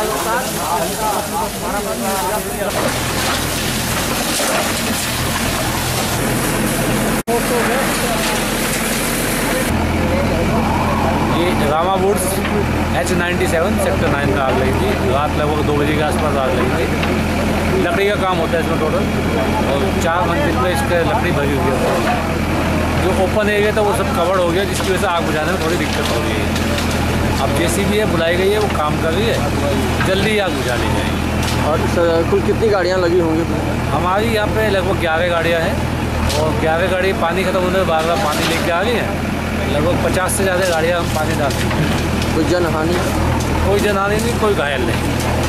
ये Rama woods H97 sector 9 में आग लगी थी। रात लगभग 2 बजे के आसपास आग लगी थी। लकड़ी का काम होता है इसमें टोटल, और 4 मंजिल पे इसके लकड़ी भरी हुई है। जो ओपन एरिया था वो सब कवर्ड हो गया, जिसकी वजह से आग बुझाने में थोड़ी दिक्कत हो रही है। अब JCB है बुलाई गई है, वो काम कर रही है, जल्दी आग बुझा ली जाएगी। और कुल कितनी गाड़ियाँ लगी होंगी? हमारी यहाँ पे लगभग 11 गाड़ियाँ हैं, और 11 गाड़ी पानी खत्म होने के बाद पानी लेके आ रही हैं। लगभग 50 से ज़्यादा गाड़ियाँ हम पानी डालते हैं। कोई जनहानि? कोई जनहानि नहीं, कोई घायल नहीं।